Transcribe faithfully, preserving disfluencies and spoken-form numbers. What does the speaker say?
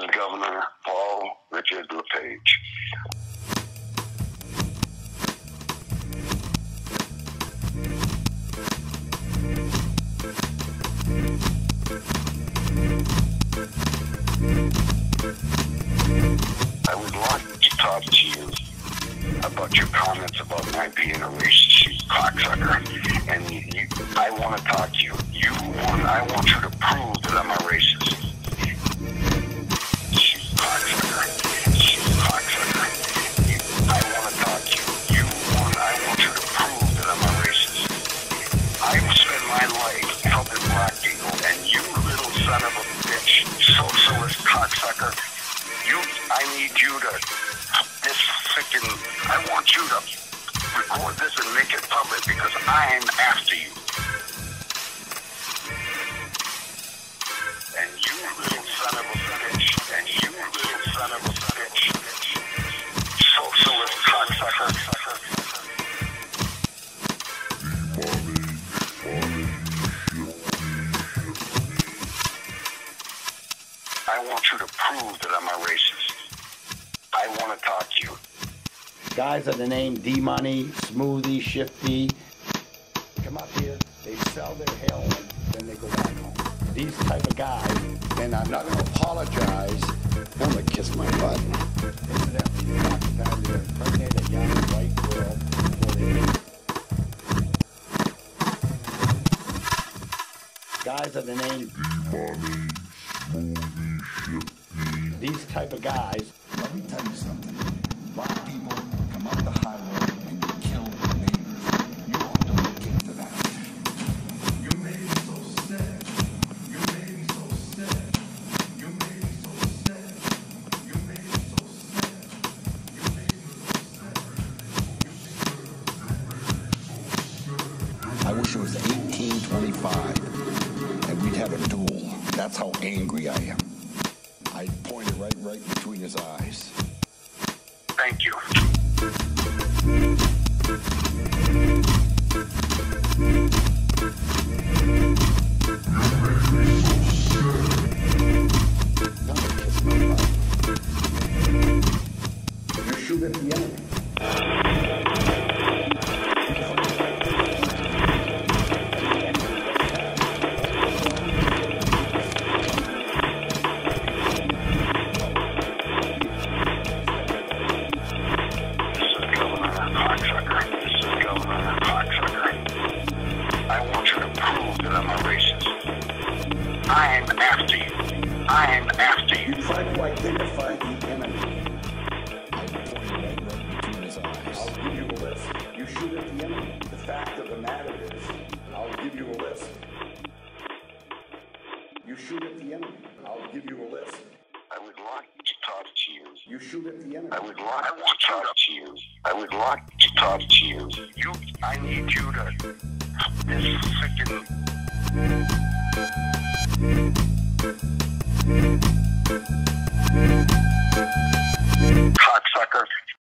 Governor Paul Richard LePage. I would like to talk to you about your comments about my being a racist, you cocksucker. And you, you, I want to talk to you. You want, I want you to prove that I'm a racist. You cocksucker. You cocksucker. You, I want to talk to you. You want, I want you to prove that I'm a racist. I've spent my life helping black people, and you little son of a bitch, socialist cocksucker, you, I need you to, this freaking, I want you to record this and make it public because I'm after you. And you little son of a bitch, and you little son of a bitch, socialist cocksucker. I want you to prove that I'm a racist. I want to talk to you. Guys of the name D-Money, Smoothie, Shifty, come up here, they sell their heroin, then they go back home. These type of guys, and I'm not going to apologize, I'm going to kiss my butt. Incidentally, lots of times they impregnate a young white girl before they leave. Guys of the name D-Money, Smoothie, Shifty. These type of guys. Let me tell you something. Black people come up the highway and you kill their neighbors. You ought to look into that. You made me so sick. You made me so sick. You made me so sick. You made me so sick. You made me so sick. I wish it was eighteen twenty-five and we'd have a duel. That's how angry I am. I pointed right, right between his eyes. Thank you. You shoot at the enemy. I'm after you. I'm after you. You try to identify the enemy. I pointed right, right between his eyes. I'll give you a list. You shoot at the enemy. The fact of the matter is, I'll give you a list. You shoot at the enemy. I'll give you a list. I would like to talk to you. You shoot at the enemy. I would like I want to talk to you. I would like to talk to you. You, I need you to, this freaking... cocksucker.